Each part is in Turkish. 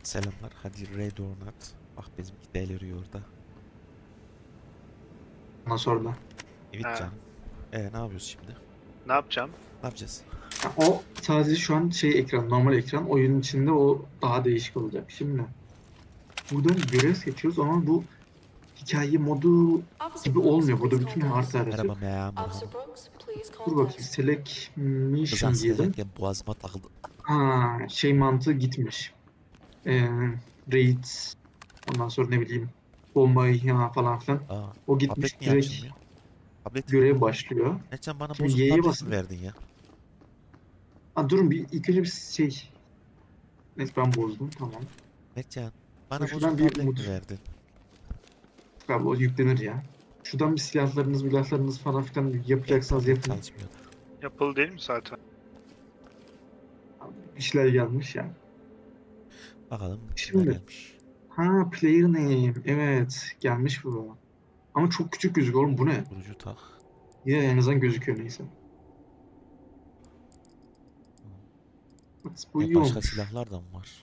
Selamlar. Hadi Red or Not. Bak bizimki deliriyor orada. Ondan sonra da. Evet Ha, canım. Ne yapıyoruz şimdi? ne yapacağım? Ne yapacağız? Ya o sadece şu an şey ekran, normal ekran. Oyunun içinde o daha değişik olacak. Şimdi buradan görev seçiyoruz ama bu hikaye modu gibi olmuyor. Burada bütün haritalar Merhaba yazıyor. memur. Dur bakayım. Select Kızan mission diyelim. silerken boğazıma takıldı. Ha, şey mantığı gitmiş. Ee, raid, ondan sonra ne bileyim bombayı ya falan filan. Aa, O tablet gitmiş, niye direkt açılmıyor? Tablet. görev başlıyor. Mertcan bana Şimdi bozuk Y'ye tablet mi basın. verdin ya? Ha, durun bir ilk önce bir şey. Neyse ben bozdum, tamam. Mertcan bana bozuk Şuradan bir tablet mi verdin? Abi o yüklenir ya. Şuradan bir silahlarınız falan filan Benim yapacaksanız tablet yapın. çalışmıyor. Yapılı değil mi zaten? İşler gelmiş ya. Bakalım kimler Şimdi gelmiş. ha, player name, evet gelmiş bu. Ama çok küçük gözüküyor oğlum, bu ne? Kurucu tak. Yine en azından gözüküyor, neyse. Bak, bu iyi Başka olmuş. silahlar da mı var?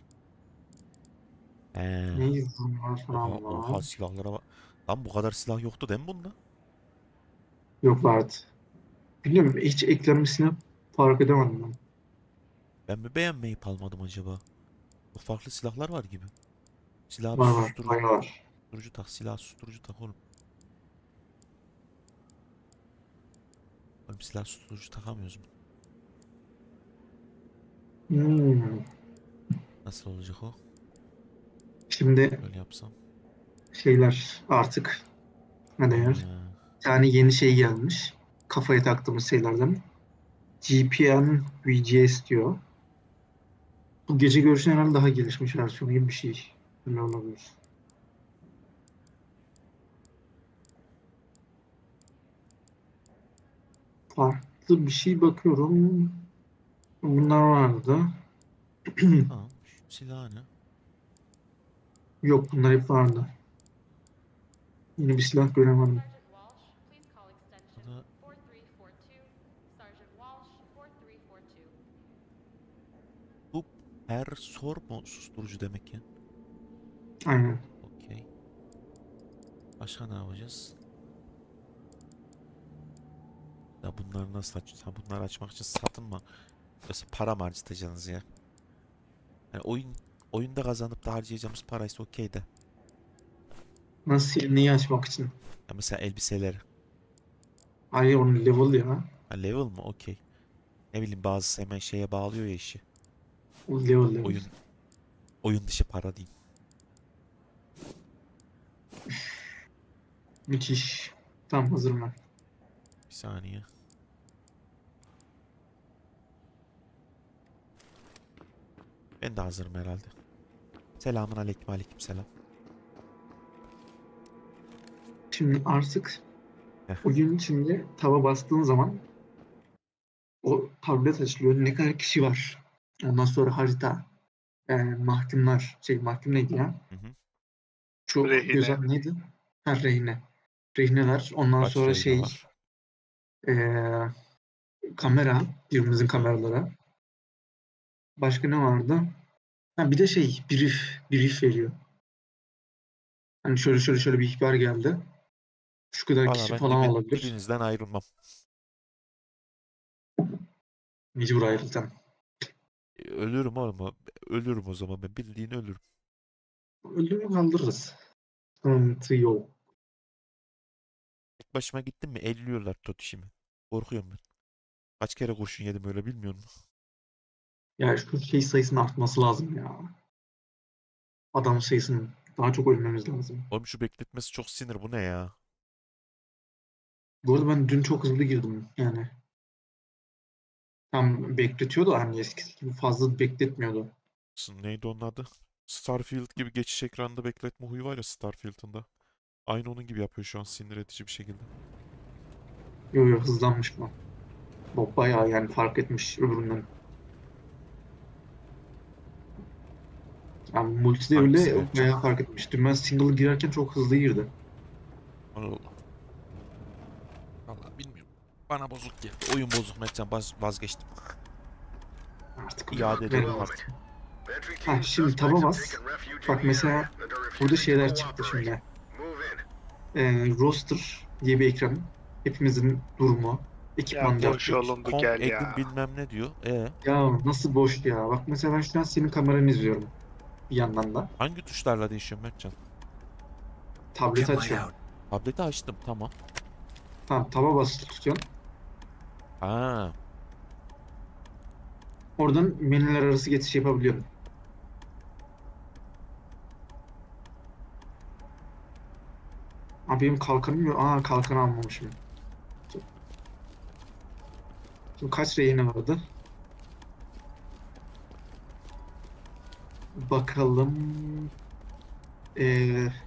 He. Ne bunlar Oha falan oha var. silahlara bak. Lan bu kadar silah yoktu değil mi bunda? Yok, vardı. Bilmiyorum, hiç eklenmesini fark edemedim ben. Ben mi beğenmeyip almadım acaba? Çok farklı silahlar var gibi. Silah bir Var var. susturucu Bayağı var. tak, silah susturucu tak oğlum. Oğlum silah susturucu takamıyoruz mu? Hmm. Nasıl olacak o? Şimdi Böyle yapsam. şeyler artık ne denir? Ha, Bir tane yeni şey gelmiş. Kafaya taktığımız şeylerden. GPN VGS diyor. Bu gece görüşün herhalde daha gelişmiş versiyonu gibi bir şey. Ne olabilir? Farklı bir şey bakıyorum. Bunlar vardı. tamam. Şu silah ne? Yok, bunlar hep vardı. Yeni bir silah göremedim. Bu da bu persor mu susturucu demek ya? Aynen. Okey. Başka ne yapacağız? Ya bunları nasıl açacağız? Bunları açmak için satın mı? Yoksa para mı harcatacaksınız ya? Yani oyunda kazanıp da harcayacağımız paraysa okey de. Nasıl, neyi açmak için? Ya mesela elbiseler. Hayır, onun level ya. Ha, level mı? Okey. Ne bileyim bazısı hemen şeye bağlıyor ya işi. O level. Oyun oyun dışı para diyeyim. Müthiş. Tamam, hazırım ben. Bir saniye. Ben de hazırım herhalde. Selamun aleyküm aleyküm selam. Şimdi artık Heh. oyun içinde tava bastığın zaman o tablet açılıyor. Ne kadar kişi var? Ondan sonra harita. Mahkumlar. Mahkum neydi ya? Hı hı. Şu Rehine. gözen neydi? Ha, rehine. Rehineler. Ondan Kaç sonra reyne var? ee, kamera. Birbirimizin Hı. kameralara. Başka ne vardı? Ha, bir de brief veriyor. Hani şöyle bir ihbar geldi. Şu kadar Valla kişi ben falan olabilir. dibinizden ayrılmam. Mecbur ayrılacağım. Ölürüm oğlum. Ölürüm o zaman ben. Bildiğin ölürüm. Ölümü kaldırırız. Sıkıntı yok. Tek başıma gittim mi elliyorlar totişimi. Korkuyorum ben. Kaç kere kurşun yedim öyle bilmiyor musun? Ya şu şey sayısının artması lazım ya. Adam sayısının daha çok ölmemiz lazım. Oğlum şu bekletmesi çok sinir. Bu ne ya? Bu arada ben dün çok hızlı girdim yani. Tam bekletiyordu, hani eskisi gibi fazla bekletmiyordu. Neydi onun adı? Starfield gibi geçiş ekranında bekletme huyu var ya Starfield'ın da. Aynı onun gibi yapıyor şu an sinir edici bir şekilde. Yo, hızlanmış bu. Bu bayağı yani fark etmiş öbüründen. Yani multide Hangisi öyle Mertcan? bayağı fark etmiş. Dün ben single girerken çok hızlı girdi. Allah Allah. Vallahi bilmiyorum. Bana bozuk geldi. Oyun bozuk Mertcan vazgeçtim. Artık İade verin ediyorum artık. artık. Ha şimdi taba bas. Bak mesela burada şeyler çıktı şimdi. Roster diye bir ekran. Hepimizin durumu, ekipman Ya boş dertlik. oğlum bu Kom gel Edim ya. bilmem ne diyor. Ya nasıl boş ya. Bak mesela ben şu an senin kameranı izliyorum. Bir yandan da. Hangi tuşlarla değişiyor Mertcan? Tableti açıyorum. Tableti açtım, tamam. Tamam taba basılı tutuyorsun. Ha, Oradan menüler arası geçiş yapabiliyorum. Abi benim kalkanım yok. Aa kalkanı almamışım. Şimdi kaç rehine vardı? Bakalım. Ee,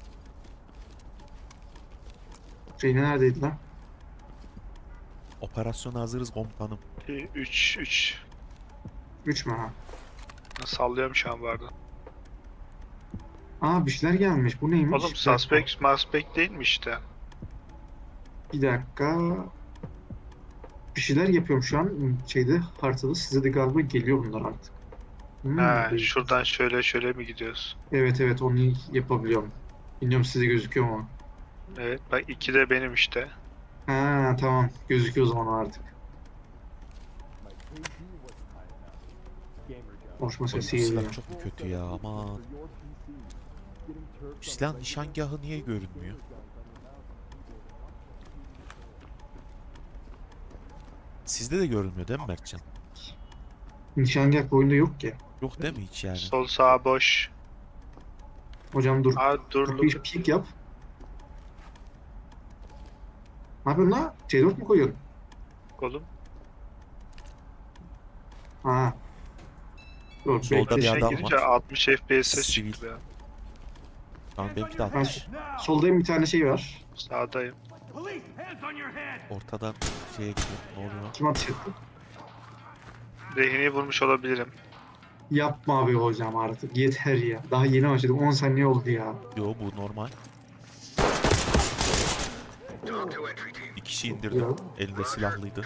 rehine neredeydi lan? operasyona hazırız komutanım. 3. 3 mü ha? Sallıyorum şu an bu arada. Aa bir şeyler gelmiş. Bu neymiş? Oğlum Bir dakika. suspect değil mi işte? Bir dakika. Bir şeyler yapıyorum şu an şeyde haritada. Size de galiba geliyor bunlar artık. Ha, Değil. şuradan şöyle mi gidiyoruz? Evet onu yapabiliyorum. Bilmiyorum size gözüküyor mu? Evet bak 2 de benim işte. Ha tamam. Gözüküyor o zaman artık. Konuşma Oğlum, bu sesi geliyor. silah çok mu kötü ya, aman. Şu silahın nişangahı niye görünmüyor? Sizde de görünmüyor değil mi Mertcan? Nişangah bu oyunda yok ki. Yok değil mi hiç yani? Sol sağ boş. Hocam dur. Aa dur. Bir pik yap. Ne yapıyorsun lan? C4 mu koyuyorsun? Oğlum. Ha. Dur, Solda bekle. bir İçine adam girince var. 60 FPS ses Sivil. çıktı ya. Şu an benimki de Ben 60. soldayım bir tane şey var. Sağdayım. Ortadan şeye gidiyor. Ne oluyor? Kim atış etti? Rehineyi vurmuş olabilirim. Yapma abi hocam artık. Yeter ya. Daha yeni başladım. 10 saniye oldu ya. Yo, bu normal. Bir kişi indirdim. Ya. Elinde silahlıydı.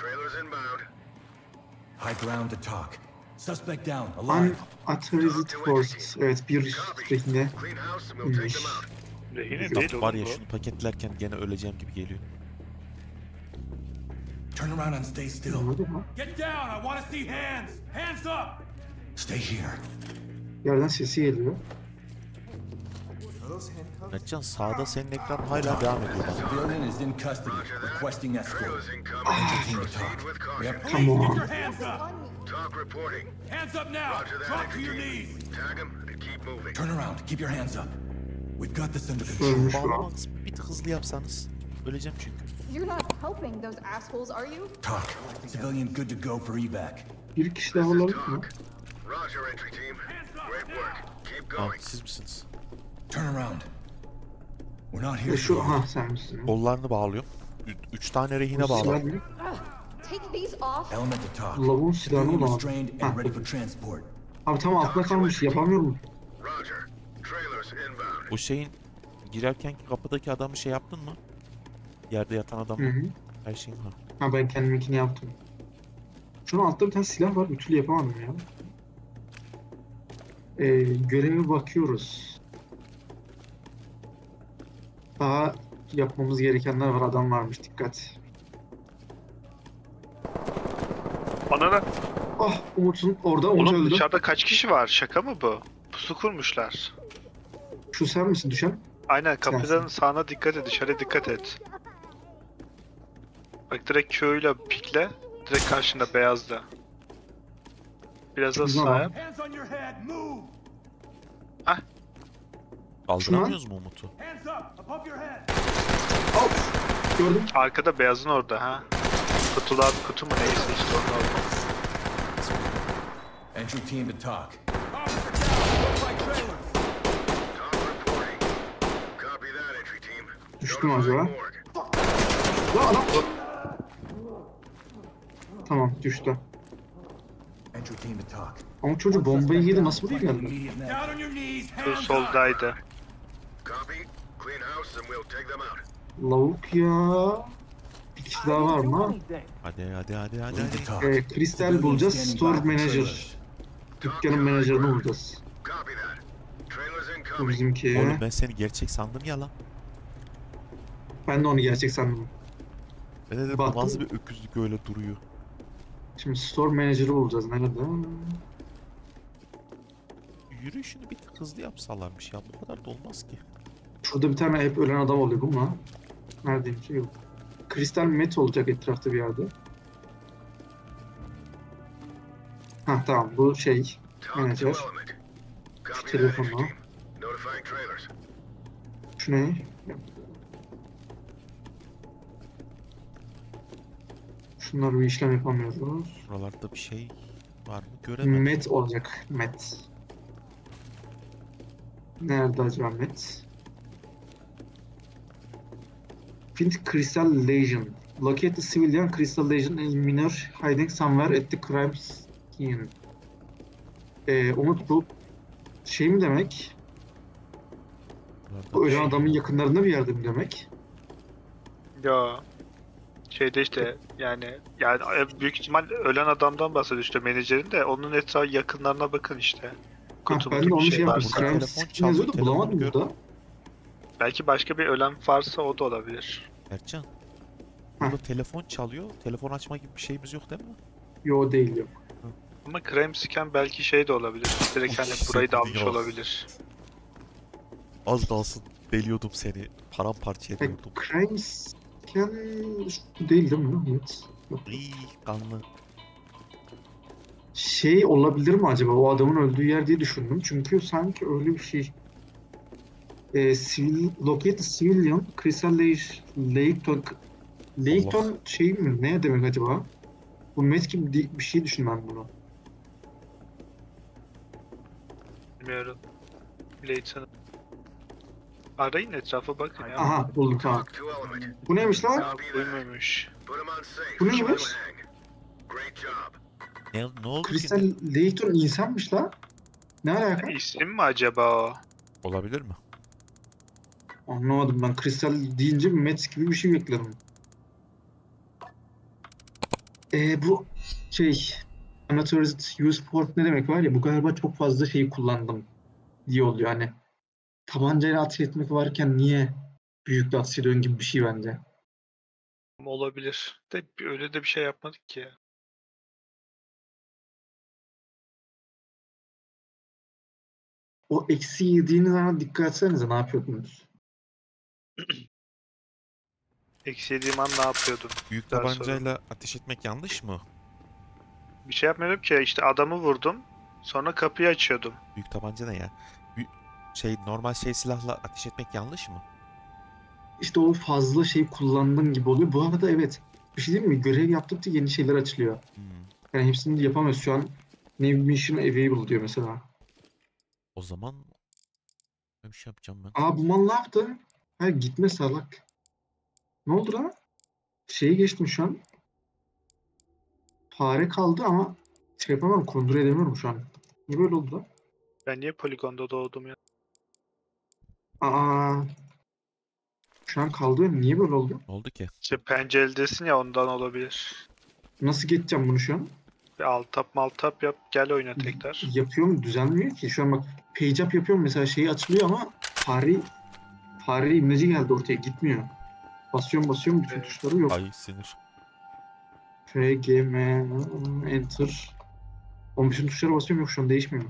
High ground to talk. Suspect down, Un alive. Authorized Forces. Evet bir rehine inmiş. Rehine değil Yok, var oğlum ya bu. şunu paketlerken gene öleceğim gibi geliyor. Turn around and stay still. Anladın mı? Get down! I want to see hands! Hands up! Stay here. Yerden sesi geliyor. Mertcan, sağda senin ekran hala devam ediyor bana. Civilian is in custody, requesting escort. Entry team to talk. We have Come Get on. your hands up! Talk reporting. Hands up now! Drop to your knees! Tag him and keep moving. turn around. Keep your hands up. We've got this under control. Ölmüş lan. Bağlama kısmı bir tık hızlı yapsanız. Öleceğim çünkü. You're not helping those assholes, are you? Talk. Civilian good to go for evac. Bir kişi daha olabilir mi? Roger, entry team. Great work. Keep Ha, going. siz misiniz? Turn around. We're not here Şu for ha sen misin? Kollarını bağlıyorum. 3 tane rehine bağladım. Silah mı? Take these off. element to talk. Lavuğun silahını Civilian bulamadım. restrained Ha. and ready for transport. Abi tam altında kalmış. Yapamıyorum. Roger. Trailers inbound. Bu şeyin girerkenki kapıdaki adamı şey yaptın mı? Yerde yatan Hı adamı. hı. Her şeyin var. Ha ben kendiminkini yaptım. Şunun altta bir tane silah var. Bir türlü yapamadım ya. Göreve bakıyoruz. Daha yapmamız gerekenler var. Adam varmış. Dikkat. Anana. Ah Umut'un orada. Umut Oğlum öldü. dışarıda kaç kişi var? Şaka mı bu? Pusu kurmuşlar. Şu sen misin düşen? Aynen kapıların sağına dikkat et, dışarıya dikkat et. Bak direkt Q ile pikle. Direkt karşında beyazda. Biraz da Güzel sağa lan. yap. Hands on your head! Move! Kaldıramıyoruz mu Umut'u? Hands up! Above your head! Al. Gördüm. Arkada beyazın orada ha. Kutular kutu mu neyse işte onun orada. Entry team to talk. Officer down! Looks like trailers! Talk reporting. Copy that, entry team. Düştü mü Notifying acaba? morgue. Lan adam. Tamam düştü. Entry team to talk. Ama çocuk bombayı yedi. Nasıl buraya geldi? Immediate net. Down on your knees! Q Hands up! soldaydı. Copy. Clean house and we'll take them out. Lavuk ya. Bir kişi daha var mı? Hadi hadi hadi hadi Lead to hadi. talk. Kristal Civilian bulacağız. standing Store by for Manager. trailers. Dükkanın menajerini bulacağız. Copy that. Trailers Bu incoming. bizimki. Oğlum ben seni gerçek sandım ya lan. Ben de onu gerçek sandım. Ben de dedim bu Baktım. nasıl bir öküzlük öyle duruyor. Şimdi store manager'ı bulacağız. Nerede? Yürüyüşünü bir tık hızlı yapsalarmış ya. Bu kadar da olmaz ki. Şurada bir tane hep ölen adam oluyor bu mu? Neredeyim ki? Yok. Kristal met olacak etrafta bir yerde. Ha tamam bu şey. Talk to Manager. element. Copy that, Telefonla. entry team. Notifying trailers. Şu ne? Şunlar bir işlem yapamıyoruz. Buralarda bir şey var mı göremedim. Met olacak. Met. Nerede acaba Met? Find Crystal Legion. Locate the civilian Crystal Legion and minor hiding somewhere at the crime scene. Umut bu şey mi demek? Buralarda Bu bir ölen şey adamın yok. yakınlarında bir yerde mi demek? Ya şeyde işte yani büyük ihtimal ölen adamdan bahsediyor işte menajerin de onun etrafı yakınlarına bakın işte. Ha, Kutu ben mutu de bir onu şey şey yaptım. varsa. Burada Crime telefon scene çalıyor, yazıyordu telefonu bulamadım gör. burada. Belki başka bir ölen varsa o da olabilir. Ercan. Burada telefon çalıyor. Telefon açma gibi bir şeyimiz yok değil mi? Yo değil yok. Ama crime scan belki şey de olabilir. Direkt hani burayı da almış Yok. olabilir. Az kalsın deliyordum seni. Paramparça Like, ediyordum. crime scan şu değil değil mi? Evet. Yok. İyi kanlı. Şey olabilir mi acaba o adamın öldüğü yer diye düşündüm. Çünkü sanki öyle bir şey. Locate the civilian Crystal Layton Layton şey mi? Ne demek acaba? Bu met gibi bir şey düşün ben bunu. Bilmiyorum. Layton. Arayın etrafa bakın ya. Aha buldum tamam. Talk to element. Bu neymiş lan? Aa, duymamış. Put him on safe. Bu neymiş? Don't hang. Great job. Ne oldu Crystal ki? Layton insanmış lan. Ne alaka? İsim mi acaba o? Olabilir mi? Anlamadım ben. Crystal deyince met gibi bir şey bekledim. Bu şey Unauthorized Use Port ne demek var ya bu galiba çok fazla şey kullandım diye oluyor hani tabancayla ateş etmek varken niye büyükle ateş ediyorsun gibi bir şey bence. Olabilir. De öyle de bir şey yapmadık ki. O eksi yediğiniz zaman dikkat etsenize ne yapıyordunuz? Eksi yediğim an ne yapıyordum? Büyük Daha tabancayla ateş etmek yanlış mı? Bir şey yapmıyordum ki işte adamı vurdum. Sonra kapıyı açıyordum. Büyük tabanca ne ya? Normal silahla ateş etmek yanlış mı? İşte o fazla şey kullandığın gibi oluyor. Bu arada evet bir şey değil mi? Görev yaptıkça yeni şeyler açılıyor. Hmm. Yani hepsini de yapamıyoruz şu an. New mission available diyor mesela. O zaman ne bir şey yapacağım ben. Aa bu mal ne yaptı? Ha gitme salak. Ne oldu lan? Şeyi geçtim şu an. Fare kaldı ama şey yapamam, kontrol edemiyorum şu an. Niye böyle oldu lan? Ben niye poligonda doğdum ya? Aa. Şu an kaldı benim. Niye böyle oldu? Ne oldu ki? İşte penceredesin ya ondan olabilir. Nasıl geçeceğim bunu şu an? Bir alt tap yap gel oyna tekrar. Yapıyorum düzelmiyor ki. Şu an bak page up yapıyorum mesela şeyi açılıyor ama fare imleci geldi ortaya gitmiyor. Basıyorum bütün Evet. tuşları yok. Ay sinir. F, G, M, Enter. Onun bütün tuşlara basıyorum yok şu an değişmiyor.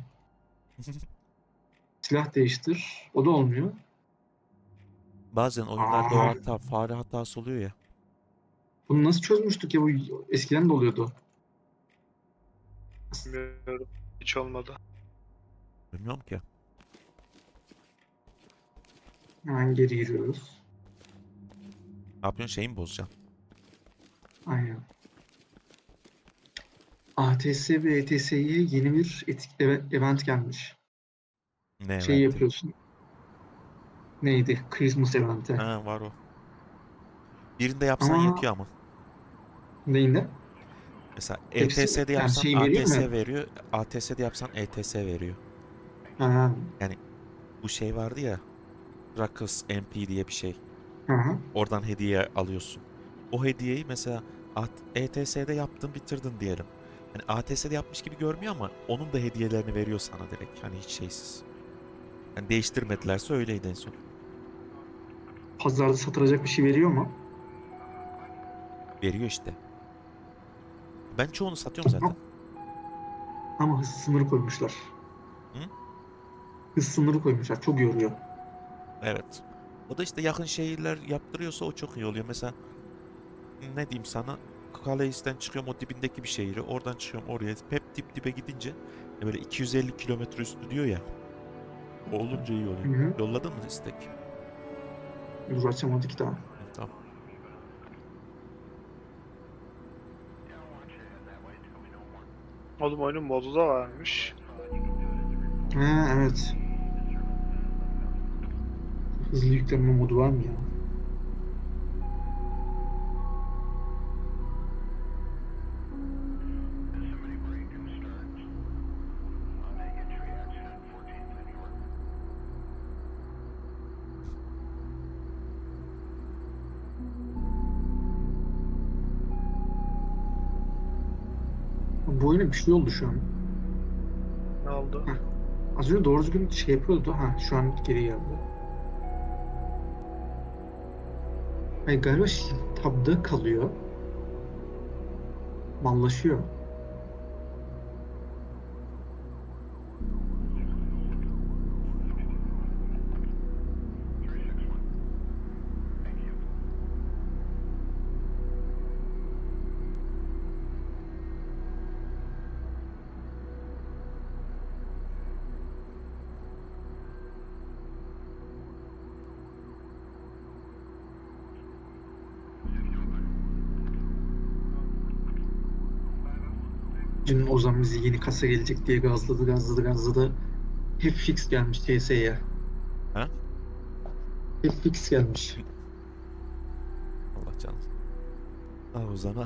Silah değiştir. O da olmuyor. Bazen oyunlarda o Aa. hata, fare hatası oluyor ya. Bunu nasıl çözmüştük ya? Bu eskiden de oluyordu. Bilmiyorum. Hiç olmadı. Bilmiyorum ki. Hemen geri giriyoruz. Ne yapıyorsun, şeyi mi bozacaksın? Aynen. ATS ve ETS'ye yeni bir event gelmiş. Ne Şey eventi? yapıyorsun. Neydi? Christmas eventi. Ha var o. Birinde yapsan Ama- yetiyor ama. Neyinde? Mesela Hepsi- ETS'de yani yapsan şey veriyor ATS mu? veriyor. ATS'de yapsan ETS veriyor. Ha, Bu şey vardı ya. Ruckus MP diye bir şey. ha. Oradan hediye alıyorsun. O hediyeyi mesela ETS'de yaptın bitirdin diyelim. Hani ATS'de yapmış gibi görmüyor ama onun da hediyelerini veriyor sana direkt. Hani hiç şeysiz. Yani değiştirmedilerse öyleydi en son. Pazarda satılacak bir şey veriyor mu? Veriyor işte. Ben çoğunu satıyorum zaten. Ama hız sınırı koymuşlar. Hı? Hız sınırı koymuşlar. Çok yoruyor. Evet. O da işte yakın şehirler yaptırıyorsa o çok iyi oluyor. Mesela ne diyeyim sana? Kaleis'ten çıkıyorum o dibindeki bir şehri. Oradan çıkıyorum oraya. Hep dip dibe gidince böyle 250 kilometre üstü diyor ya. O olunca iyi oluyor. Hı hı. Yolladın mı istek? Dur açamadık ki daha. Hı, tamam. Oğlum oyunun modu da varmış. Ha, evet. Hızlı yüklenme modu var mı ya? Bu oyuna bir şey oldu şu an. Ne oldu? Az önce doğru düzgün şey yapıyordu. Ha, şu an geri geldi. Hayır, galiba tabda kalıyor. Mallaşıyor. Dün Ozan bizi yeni kasa gelecek diye gazladı. Hep fix gelmiş TS'ye. Ha? Hep fix gelmiş. Allah canım. Ah Ozan'a.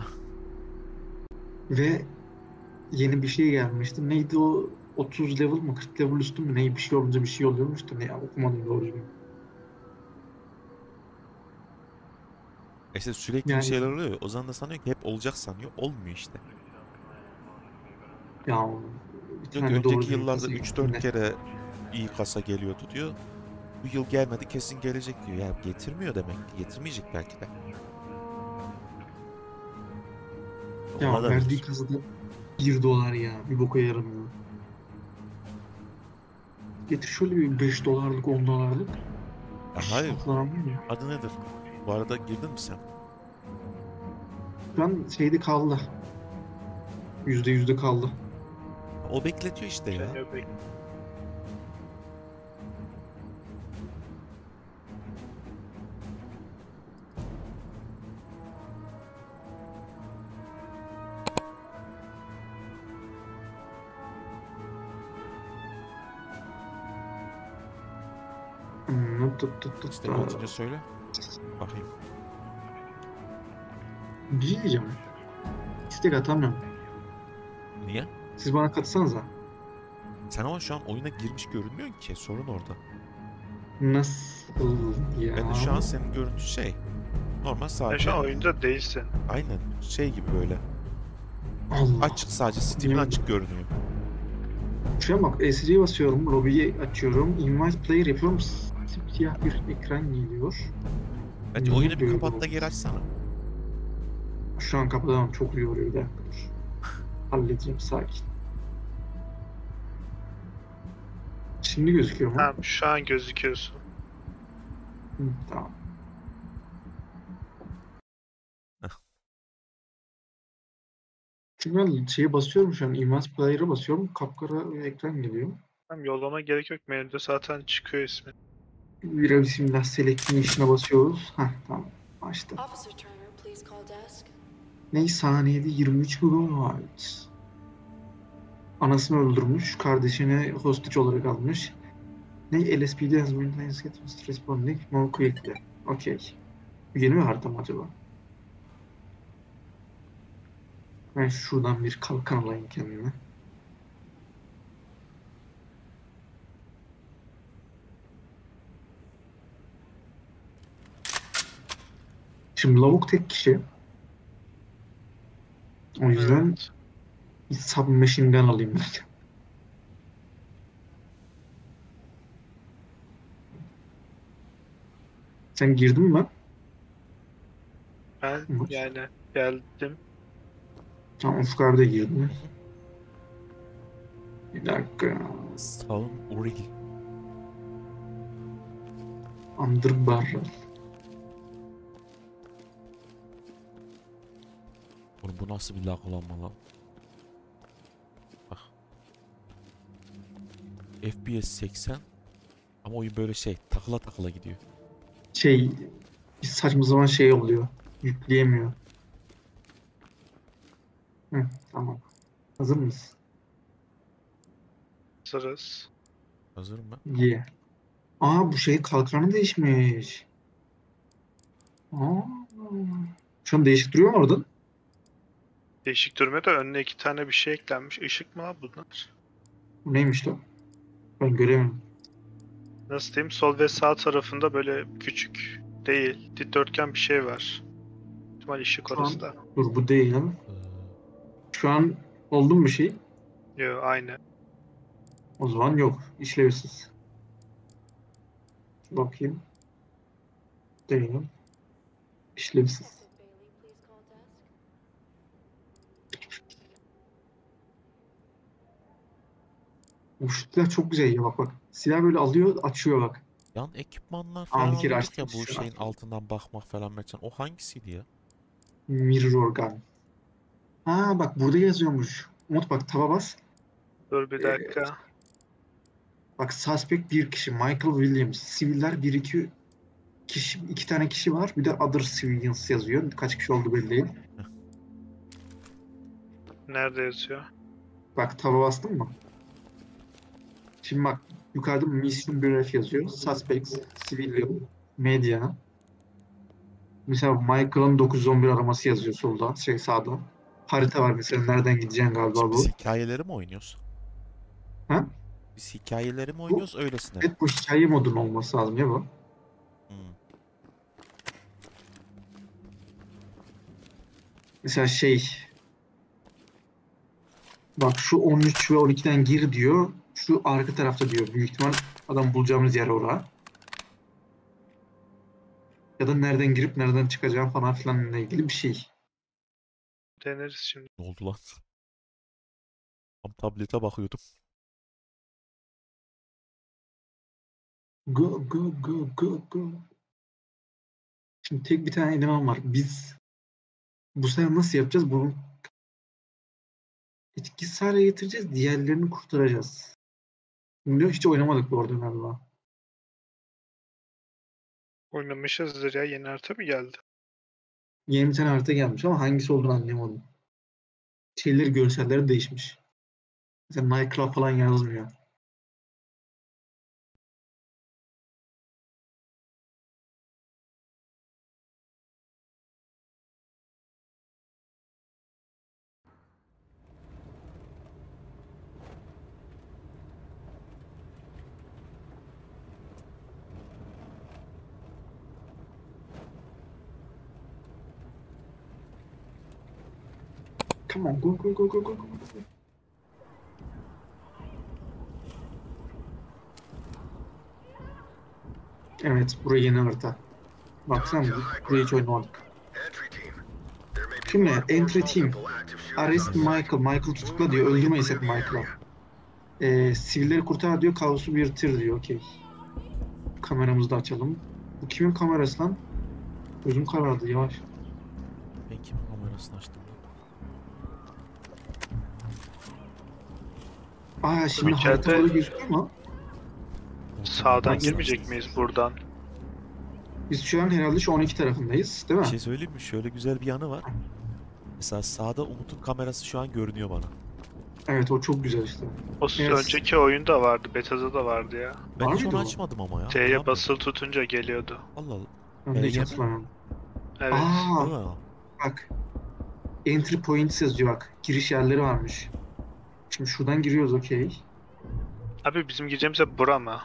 Ve yeni bir şey gelmişti. Neydi o? 30 level mı 40 level üstü mü? Bir şey olunca bir şey oluyormuş da ne ya, okumadım doğru düzgün. İşte sürekli bir Yani şeyler oluyor ya. Ozan da sanıyor ki hep olacak sanıyor. Olmuyor işte. ya bir Diyor ki tane doğru önceki düzgün yıllarda kasa 3-4 getirdiğinde kere iyi kasa geliyordu diyor. Bu yıl gelmedi kesin gelecek diyor. Ya getirmiyor demek ki. Getirmeyecek belki de. ya Olabilir. verdiği kasada 1 dolar ya. Bir boka yaramıyor. Getir şöyle bir 5 dolarlık 10 dolarlık. Ya hayır. Saklanamıyor mu? Adı nedir? Bu arada girdin mi sen? Şu an şeyde kaldı. %100'de kaldı. O bekletiyor işte ya. Şey yok. İşte olunca söyle. Bakayım. Bir şey diyeceğim. İstek atamıyorum. Niye? Siz bana katılsanıza. Sen ama şu an oyuna girmiş görünmüyorsun ki. Sorun orada. Nasıl ya? Ben de şu an senin görüntü şey. Normal Sen sadece. şu an oyunda değilsin. Aynen. Şey gibi böyle. Allah. Açık sadece. Steam'in Niye? açık görünüyor. Şuraya bak, ESC'ye basıyorum, lobby'yi açıyorum, invite player yapıyorum, siyah bir ekran geliyor. Bence Niye oyunu bir böyle kapat da oldu? geri açsana. Şu an kapatamam, çok yoruyor, bir dakika dur. Halledeceğim, sakin. Şimdi gözüküyor mu? Tamam şu an gözüküyorsun. Hı, tamam. Heh. Çünkü ben şeye basıyorum şu an, invite player'a basıyorum, kapkara bir ekran geliyor. Tamam yollama gerek yok. Menüde zaten çıkıyor ismi. Bir bismillah select'in işine basıyoruz. Heh, tamam, açtım. Officer Turner, please call desk. Ne saniyede 23 megabyte. Anasını öldürmüş, kardeşini hostage olarak almış. Ne LSPD has been responding more quickly. Okey. Yeni bir harita mı acaba? Ben şuradan bir kalkan alayım kendime. Şimdi lavuk tek kişi. O yüzden Evet. Bir submachine gun alayım ben. Sen girdin mi? Ben Maç. yani geldim. Tamam, Ufuk abi de girdi mi? Bir dakika. Sağın Uril. Underbarrel. Oğlum bu nasıl bir lag ulanma lan? Bak. FPS 80 ama oyun böyle şey takıla takıla gidiyor. Şey, bir saçma zaman şey oluyor. Yükleyemiyor. Hı, tamam. Hazır mısın? Hazırız. Hazır mı? Ye. Aa, bu şey kalkanı değişmiş. Aa. Şu an değişik duruyor mu orada? Değişik durmuyor da önüne 2 tane bir şey eklenmiş. Işık mı abi bunlar? Bu neymiş lan? Ben göremiyorum. Nasıl diyeyim? Sol ve sağ tarafında böyle küçük değil, dikdörtgen bir şey var. İhtimal ışık Şu orası an, da. dur bu değil ama. Ee, Şu an oldu mu bir şey? Yo, aynı. O zaman yok. İşlevsiz. Bakayım. Değil. İşlevsiz. Bailey, please call desk. Bu silah çok güzel ya, bak bak. Silah böyle alıyor, açıyor bak. yan ekipmanlar Aa, falan bir kere alıyorduk ya açtım bu şu şeyin an. altından bakmak falan mesela. O hangisiydi ya? Mirror gun. Ha bak, burada yazıyormuş. Umut bak, taba bas. Dur bir dakika. Bak, suspect bir kişi. Michael Williams. Siviller bir iki kişi, iki tane kişi var. Bir de other civilians yazıyor. Kaç kişi oldu belli değil. Nerede yazıyor? Bak, taba bastın mı? Şimdi bak, yukarıda mission brief yazıyor. Suspects, civilian, media. Mesela Michael'ın 911 araması yazıyor solda, şey sağda. Harita var mesela, nereden gideceksin galiba Biz bu. hikayeleri mi oynuyoruz? Ha? Biz hikayeleri mi oynuyoruz öylesine mi? Evet, bu hikaye modunun olması lazım ya bu. Hmm. Mesela şey, bak şu 13 ve 12'den gir diyor. Şu arka tarafta diyor. Büyük ihtimal adam bulacağımız yer orada. Ya da nereden girip nereden çıkacağım falan filanla ilgili bir şey. Deneriz şimdi. Ne oldu lan? Tam tablete bakıyordum. Go go go go go. Şimdi tek bir tane eleman var. Biz bu sefer nasıl yapacağız? Bunu etkisiz hale getireceğiz. Diğerlerini kurtaracağız. Şimdi hiç oynamadık bu arada galiba. Oynamışızdır ya. Yeni harita mı geldi? Yeni bir tane harita gelmiş ama hangisi olduğunu anlayamadım. Şeyleri, görselleri değişmiş. Mesela Nightclub falan yazmıyor. Come on, go go go go go go. Evet, buraya yeni harita. Baksana, burayı hiç oynamadık. Entry team. There may be Şimdi one or entry team. multiple active shooters Arrest on site. Michael. Michael tutukla diyor. Öldürmeyin sakın Michael'ı. Sivilleri kurtar diyor. Kaosu bitir diyor. Okey. Kameramızı da açalım. Bu kimin kamerası lan? Gözüm karardı yavaş. Ben kimin kamerasını açtım lan? Aa, şimdi İçeride- harita böyle gözüküyor mu? Sağdan Bak- girmeyecek miyiz buradan? Biz şu an herhalde şu 12 tarafındayız, değil Bir mi? şey söyleyeyim mi? Şöyle güzel bir yanı var. Mesela sağda Umut'un kamerası şu an görünüyor bana. Evet, o çok güzel işte. O Evet. önceki oyunda vardı. Beta'da da vardı ya. Ben Var hiç mıydı onu o? açmadım ama ya. T'ye Hatırlamıyorum. basılı tutunca geliyordu. Allah Allah. Ben de hiç Yeme. hatırlamıyorum. Evet. Aa, Allah. bak. Entry points yazıyor bak. Giriş yerleri varmış. Şimdi şuradan giriyoruz, okey. Abi bizim gireceğimiz yer bura mı?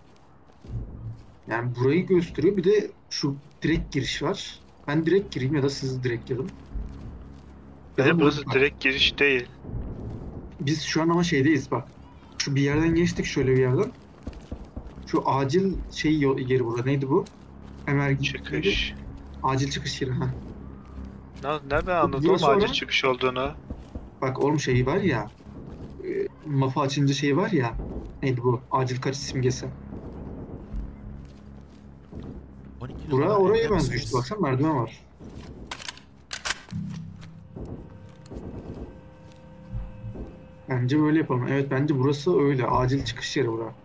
Yani burayı gösteriyor. Bir de şu direkt giriş var. Ben direkt gireyim ya da siz direkt girin. Ya da Burası bak, direkt giriş değil. Biz şu an ama şeydeyiz bak. Şu bir yerden geçtik şöyle bir yerden. Şu acil şey yeri burada. Neydi bu? Neydi? Çıkış. Acil çıkış yeri ha. Nereden anladın Burası acil orası. çıkış olduğunu? Bak oğlum şey var ya. Map'ı açınca şey var ya. Neydi bu? Acil kaçış simgesi. 12 Bura numara oraya evde benziyor misiniz? işte. Baksana merdiven var. Bence böyle yapalım. Evet bence burası öyle. Acil çıkış yeri bura.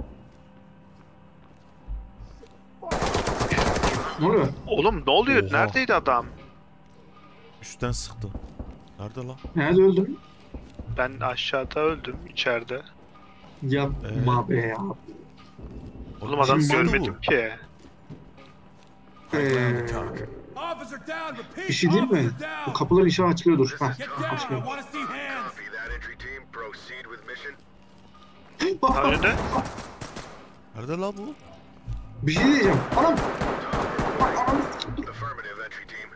Ne oluyor? Oğlum ne oluyor? Oha. Neredeydi adam? Üstten sıktı. Nerede lan? Nerede öldün? Ben aşağıda öldüm içeride. Yapma be ya. Oğlum adam Şimdi görmedim ki. Officer down. Repeat. Bir şey değil mi? Officer Bu down. kapılar inşa açılıyordur. Heh, Get down. I açılıyor. want to see hands. Copy that, entry team. Proceed with mission. Ha, önünde. Nerede lan bu? Bir şey diyeceğim. Anam! Affirmative, entry team.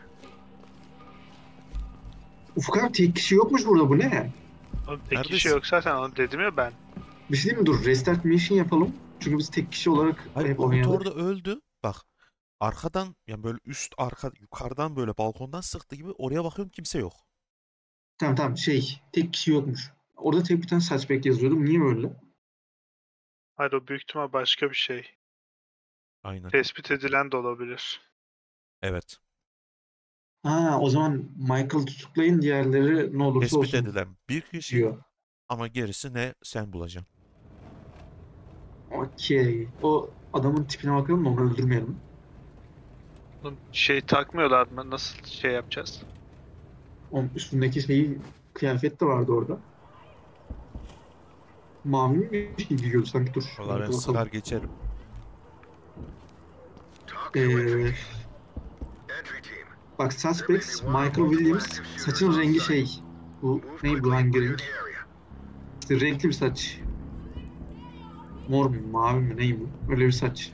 Ufuk abi tek kişi yokmuş burada, bu ne? Oğlum tek kişi Neredesin? yok zaten onu dedim ya ben. Bir şey diyeyim mi? Dur, restart mission yapalım. Çünkü biz tek kişi olarak Hayır, hep Umut oynayalım. orada öldü. Bak. Arkadan yani böyle yukarıdan böyle balkondan sıktı gibi oraya bakıyorum kimse yok. Tamam tamam tek kişi yokmuş. Orada tek bir tane suspect yazıyordu. Niye böyle? Hayır o büyük ihtimal başka bir şey. Aynen. Tespit edilen de olabilir. Evet. Ha, o zaman Michael tutuklayın, diğerleri ne olursa Tespit olsun edilen bir kişi diyor. ama gerisi ne sen bulacaksın. Okey. O adamın tipine bakalım da onu öldürmeyelim. Oğlum şey takmıyorlar mı? Nasıl şey yapacağız? Onun üstündeki kıyafet de vardı orada. Mavi bir şey giyiyordu sanki, dur. Valla ben Bakalım. sıkar geçerim. Talk to entry team. Ee, Entry team. bak suspects Michael Williams, saçın rengi bu Move ne, bu quickly. hangi Clear renk? the area. İşte renkli bir saç. Mor mu, mavi mi, ney bu? Öyle bir saç.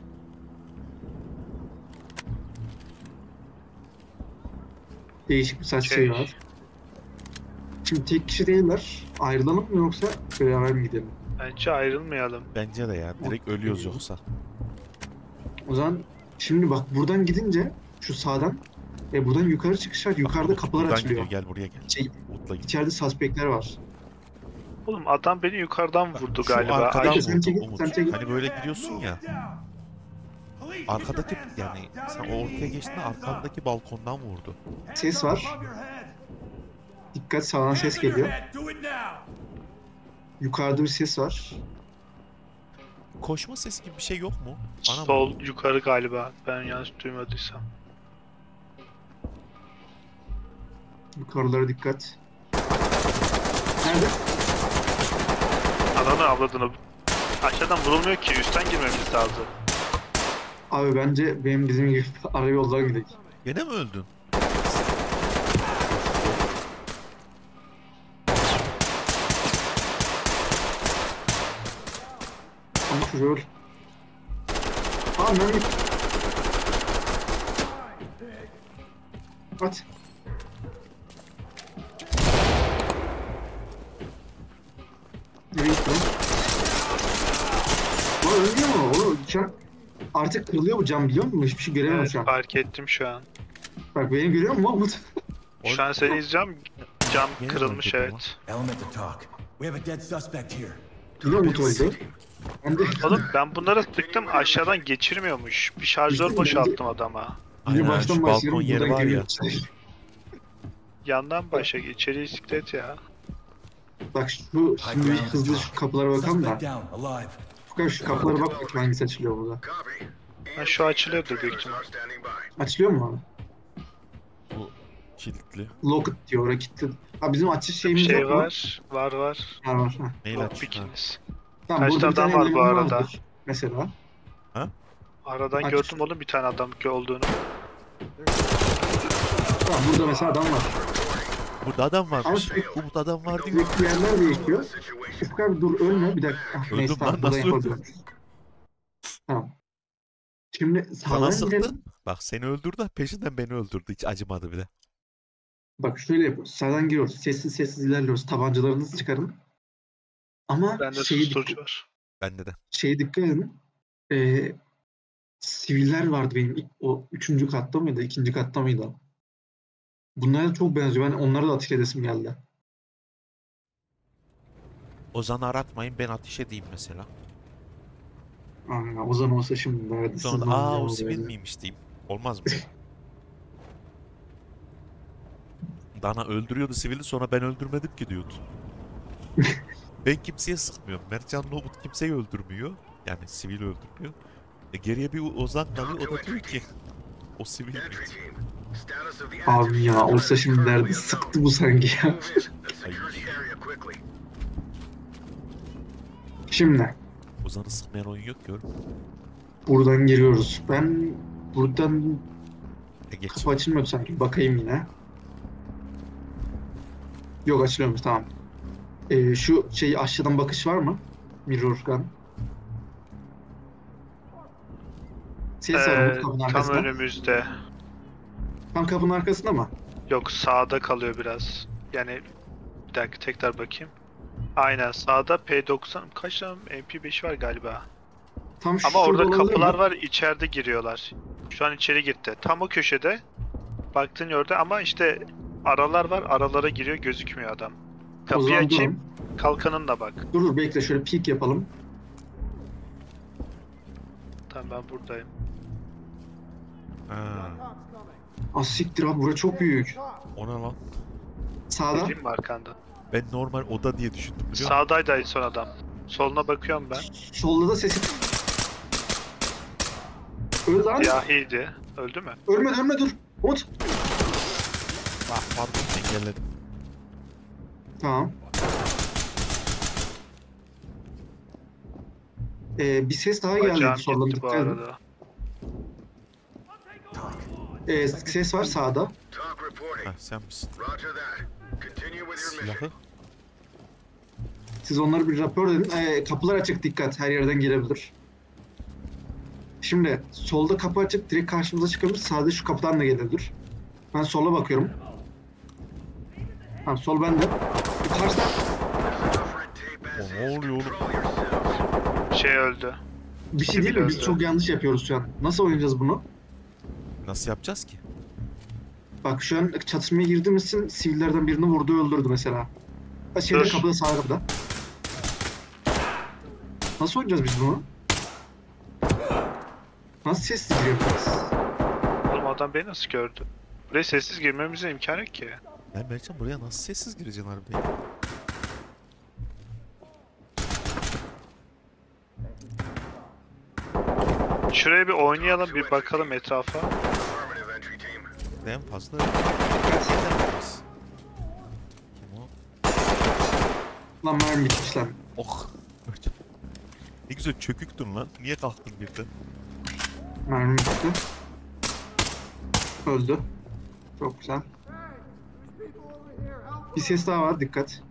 Değişik bir saç Şey. var. Şimdi tek kişi değiller. Ayrılalım mı yoksa beraber mi gidelim? Bence ayrılmayalım. Bence de ya. Direkt ölüyoruz yoksa. O zaman şimdi bak buradan gidince şu sağdan buradan yukarı çıkış var. Yukarıda kapılar Buradan açılıyor. gidiyor, gel buraya gel. Şey, Umut'la git. içeride suspectler var. Oğlum adam beni yukarıdan Bak, vurdu şu galiba. arkadan Ayşe, sen vurdu çekil, Umut. sen çekil. Hani böyle gidiyorsun ya. Move down. Police, get Arkadaki your hands yani up. Down sen on o your ortaya knees. geçtiğinde Hands up. arkandaki balkondan vurdu. Hands Ses up var. above your head. Dikkat, sağdan ses Hands on your geliyor. head. Do it now. Yukarıda bir ses var. Koşma sesi gibi bir şey yok mu? Bana mı? Sol yukarı galiba. Ben yanlış duymadıysam. Yukarılara dikkat. Nerede? Ananı avladığını. Aşağıdan vurulmuyor ki. Üstten girmemiz lazım. Abi bence bizim gibi ara yollara gidelim. Gene mi öldün? Ama şu rol. Aa, nerede? At. Nereye gitti lan? Lan ölüyor mu? Oğlum cam artık kırılıyor bu cam, biliyor musun? Hiçbir şey göremiyorum Evet şu an. fark ettim şu an. Bak beni görüyor musun Mahmut? Şu an seni izleyeceğim. Cam Gene kırılmış öldü evet. Element to talk. We have a dead suspect here. Yine Umut öldü. Ben de Oğlum ben bunlara sıktım aşağıdan geçirmiyormuş. Bir şarjör boşalttım adama. yine Aynen, baştan şu başlayalım. balkon yeri Buradan var ya. geliyoruz. Yandan başa içeri bisiklet ya. Bak şimdi hızlı şu kapılara bakalım Suspect da. down, alive. Furkan şu kapılara bak bakayım hangisi açılıyor burada. Copy. Ha, şu açılıyordur büyük ihtimal. Are standing by. Açılıyor mu abi? Bu kilitli. Locked diyor, oraya kilitli. Ha, bizim açış şeyimiz Şey yok mu? var. Var. Var. Ha. Neyle Yok açık? bikiniz. Tamam, Kaç burada bir adam tane var bu eleman arada? vardır mesela. Aradan Aç. gördüm oğlum bir tane adam olduğunu. Tamam, burada mesela adam var. Burada adam varmış. Ama- Umut adam var diyor. Sürekli yerler değişiyor. Situation. Ufuk abi dur, ölme bir dakika. Ah, Öldüm neyse, lan, tamam, burada nasıl yapabiliyormuş. Tamam. Şimdi Bana sağdan sıktı. girelim. Bak seni öldürdü, peşinden beni öldürdü. Hiç acımadı bile. Bak şöyle yapıyoruz. Sağdan giriyoruz. Sessiz sessiz ilerliyoruz. Tabancalarınızı çıkarın. Ama Bende şeyi, susturucu var. Bende de. şeye dikkat edin. Siviller vardı benim o 3. katta mıydı, 2. katta mıydı? Bunlara da çok benziyor. Ben onlara da ateş edesim geldi. Ozan'ı aratmayın, ben ateş edeyim mesela. Aa, Ozan olsa şimdi nerede? Sonra Sızmaz ya o oraya. sivil miymiş diyeyim. Olmaz mı? Dana öldürüyordu sivili, sonra ben öldürmedim ki diyordu. Ben kimseye sıkmıyorum. Mertcan'la Umut kimseyi öldürmüyor. Yani sivil öldürmüyor. Geriye bir Ozan kalıyor, o da diyor ki o sivil Entry miydi? team. Status of the Abi ya olsa şimdi nerede? Sıktı bu sanki ya. Move in and secure the area quickly. Şimdi Ozan'ı sıkmayan oyun yok ki oğlum. buradan giriyoruz. Ben buradan Geç. kapı açılmıyordu sanki. Bakayım yine. Yok, açılıyormuş, tamam. Şu şey aşağıdan bakış var mı? Mirror gun. Ses var Umut kapının Tam arkasında. önümüzde. Tam kapının arkasında mı? Yok, sağda kalıyor biraz. Yani bir dakika tekrar bakayım. Aynen sağda P90 kaç tane MP5 var galiba. Tam Ama şurada orada olabilir kapılar mi? var, içeride giriyorlar. Şu an içeri gitti. Tam o köşede. Baktığın yerde ama işte aralar var, aralara giriyor, gözükmüyor adam. O Kapıyı zaman açayım, kalkanınla bak. dur bekle, şöyle peek yapalım. Tamam, ben buradayım. Ha, Ah siktir abi, bura çok büyük. o ne lan? Sağda. Geleyim mi arkanda? Ben normal oda diye düşündüm biliyor musun? Sağdaydı en son adam. Soluna bakıyorum ben. Solda da sesi. Öl lan. Siyahiydi. Öldü mü? Ölme dur. Umut. Ah pardon, engelledim. Tamam. Bir ses daha geldi Bacağım soldan, gitti bu dikkat edin. arada. Ses var sağda. Talk reporting. Ha, sen misin? Roger that. Continue with your mission. Silahı? Siz onları bir rapor edin. Kapılar açık, dikkat. Her yerden girebilir. Şimdi solda kapı açık, direkt karşımıza çıkabilir. Sağda şu kapıdan da gelebilir. Ben sola bakıyorum. Tamam, sol bende. Karşıda. O ne oluyor oğlum? Control yourselves. Şey öldü. Bir şey değil mi? Biz öldü. çok yanlış yapıyoruz şu an. Nasıl oynayacağız bunu? Nasıl yapacağız ki? Bak şu an çatışmaya girdi misin? Sivillerden birini vurdu, öldürdü mesela. Ha, şeyde Dur. kapıda, sağ kapıda. Nasıl oynayacağız biz bunu? Nasıl sessiz giriyoruz? Oğlum adam beni nasıl gördü? Buraya sessiz girmemize imkan yok ki. Ben Mertcan, buraya nasıl sessiz gireceksin harbiden? Şuraya bir oynayalım, bir bakalım etrafa. Affirmative entry team. En fazla yedemeyiz. Kim o? Lan mermi bitmiş lan. Oh! Mertcan. Ne güzel çöküktün lan. Niye kalktın birden? Mermi bitti. Öldü. Çok güzel. Bir ses daha var, dikkat.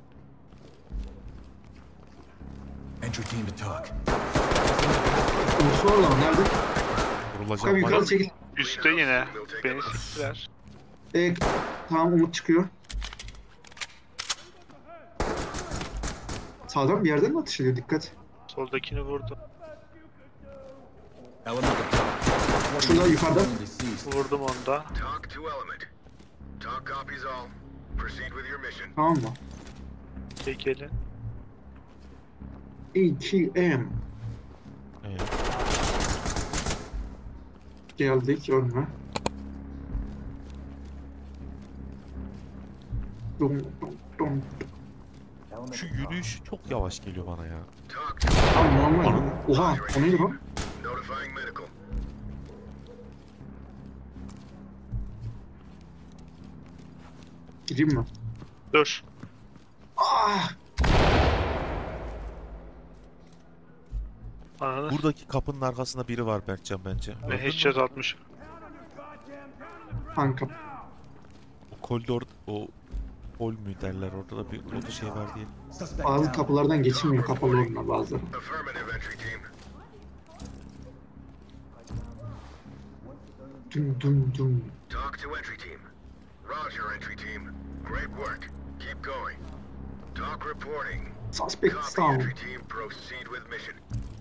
Entry team to talk. Umut'un orada mı? Nerede? Vurulacağım Abi yukarı çekil. Üstte yine. Beni siktiler. Tamam, Umut çıkıyor. Sağdan bir yerden mi atış ediyor? Dikkat. Soldakini vurdu. Element to talk. Şurada yukarıda. Deceased. Vurdum onu da. Talk to element. Talk copies all. Proceed with your mission. Tamam mı? Gelin. 2M. Evet. Geldik önüne. Dum dum dum. Şu yürüyüş çok yavaş geliyor bana ya. Talk to Tamam, normal. Oha, o neydi lan? notifying medical. Gireyim mi? Dur. Ah! Ananı. Buradaki kapının arkasında biri var Berkcan bence. Ben Gördün mü? headshot atmışım. Kanka. O koridor, o hol mü derler, orada da bir orada şey var diye. Suspect Bazı down. kapılardan geçilmiyor, kapalı olduğunda bazıları. Affirmative entry team. Dum dum dum. Talk to entry team. Roger, entry team. Great work. Keep going. Talk reporting. Suspects Copy, down. entry team. Proceed with mission.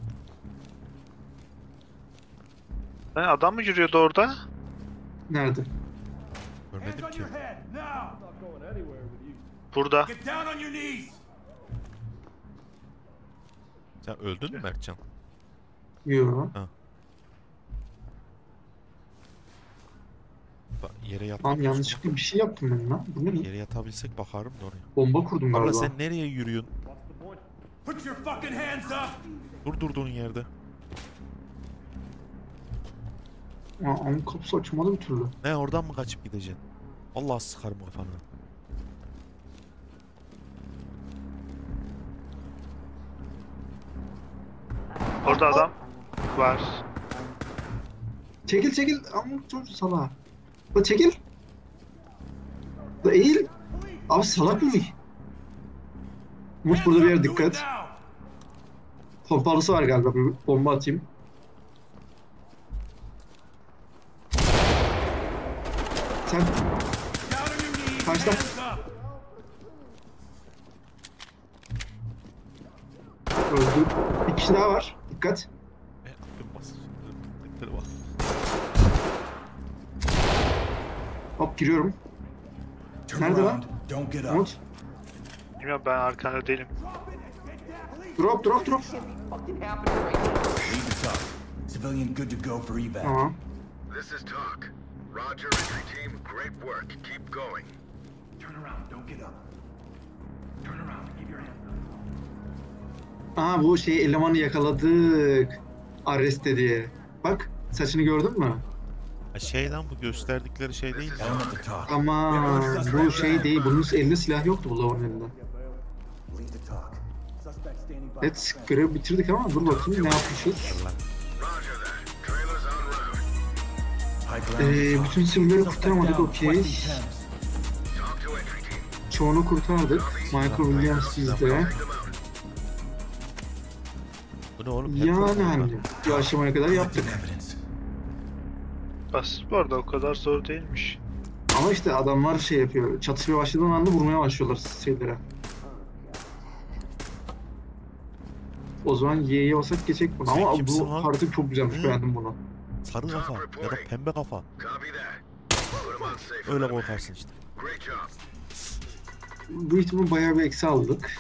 Lan adam mı yürüyordu orada? Nerede? Hands Görmedim on ki. your head, now! Burada. Get down on your knees! Sen öldün mü Mertcan? Yo. Yere Lan yatmıyorsun. yanlışlıkla bir şey yaptım ben lan. Bu ne? Yere yatabilsek bakarım da oraya. Bomba kurdum Abla galiba. sen nereye yürüyorsun? Put your fucking hands up! Dur durduğun yerde. Ama kapısı açılmadı bir türlü. Ne oradan mı kaçıp gideceksin? Allah sıkarım kafana. Orada adam var. Çekil çekil. Ama çocuk salak. La çekil. La eğil. Abi salak mı? Umut burada bir yer dikkat. Pompalısı var galiba. Bir bomba atayım. Sen kaçta? Öldü. Bir kişi daha var. Dikkat. Bak. Hop giriyorum. Turn Nerede lan? around. Don't get up. Umut. Bilmiyorum, ben arkanda değilim. Drop drop drop. Lead the talk. Civilian good to go for evac. Tamam. This is talk. Roger, entry team. Great work. Keep going. Turn around, don't get up. Turn around and keep your hands up. Aa bu şey elemanı yakaladık. Arreste diye. Bak saçını gördün mü? Ha, şeyden bu gösterdikleri şey değil mi? Element to talk. Ama bu şey değil. Bunun elinde silah yoktu bu lavun elinde. Lead the talk. Evet görevi bitirdik ama dur bakayım ne yapmışız. Roger that. Trailers en route. High ground. Bütün sivilleri Suspect kurtaramadık down. okey. Requesting Thames. Talk to entry team. Çoğunu kurtardık. Michael Williams bizde. Take them out. Bu ne oğlum? Yani hani bu aşamaya kadar yaptık. Collecting evidence. Bas bu arada o kadar zor değilmiş. Ama işte adamlar şey yapıyor. Çatışmaya başladığın anda vurmaya başlıyorlar şeylere. O zaman Y'ye basak geçecek bunu. Sen Ama kimsin bu lan? harita çok güzelmiş. Hı? Beğendim bunu. Sarı kafa ya da pembe kafa. Copy that. Put them on safe. Öyle korkarsın işte. Great job. Bu ihtimal bayağı bir eksi aldık.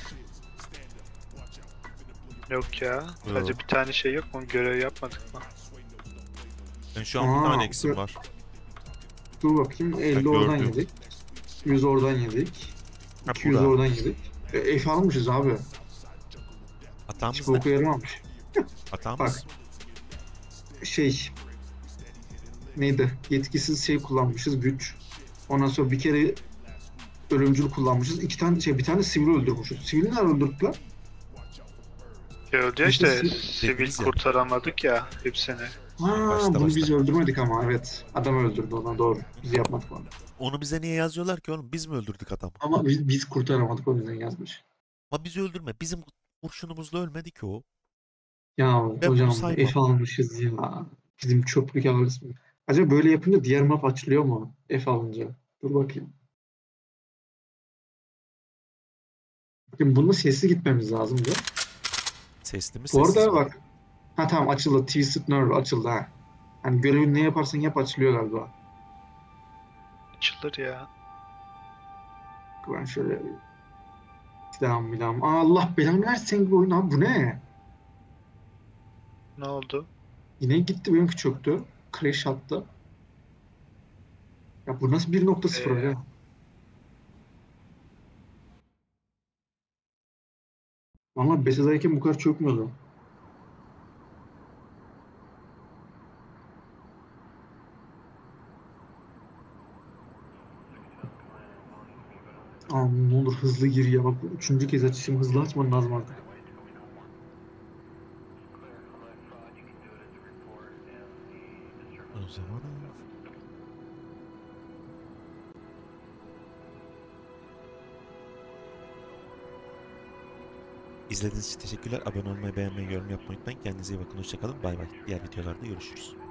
Yok ya. Sadece bir tane şey yok mu? Görev yapmadık mı? Ben şu an bir Aa, tane eksim var. Dur bakayım. 50 Ben oradan gördüm. yedik. 100 oradan yedik. Ha, 200 burada. oradan yedik. F almışız abi. Hatamız Hiç ne? boku yaramamış. Hatamız. Şey neydi? Yetkisiz şey kullanmışız, güç. Ondan sonra bir kere ölümcül kullanmışız. İki tane şey, bir tane sivil öldürmüşüz. Sivili nerede öldürdüler? Öldü ya işte. Dediniz Sivil ya. kurtaramadık ya hepsini. Ha, Başta, bunu başta. biz öldürmedik ama evet. Adam öldürdü ona doğru. Biz yapmadık onu. Onu bize niye yazıyorlar ki oğlum? Biz mi öldürdük adamı? Ama biz kurtaramadık o yüzden yazmış. Ama bizi öldürme. Bizim kurşunumuzla ölmedi ki o. Ya Ben hocam bunu saymam. F almışız ya. Bizim çöplük alırız mı? Acaba böyle yapınca diğer map açılıyor mu? F alınca. Dur bakayım. Bakın bununla sesli gitmemiz lazım diyor. Sesli mi Bu sessiz arada mi? bak. Ha tamam açıldı. Twisted Nerve açıldı ha. Hani görevini ne yaparsan yap açılıyor galiba. Açılır ya. Ben şöyle silahım milahım. Aa, Allah belanı versin bu oyun abi bu ne? Ne oldu? Yine gitti benimki çöktü. Crash attı. Ya bu nasıl 1.0 öyle? Valla Bethesda'yken bu kadar çökmüyordu. Aa, ne olur hızlı gir ya. Bak bu üçüncü kez açışım, hızlı açman lazım artık. O zaman... İzlediğiniz için teşekkürler. Abone olmayı, beğenmeyi, yorum yapmayı unutmayın. Kendinize iyi bakın. Hoşça kalın. Bay bay. Diğer videolarda görüşürüz.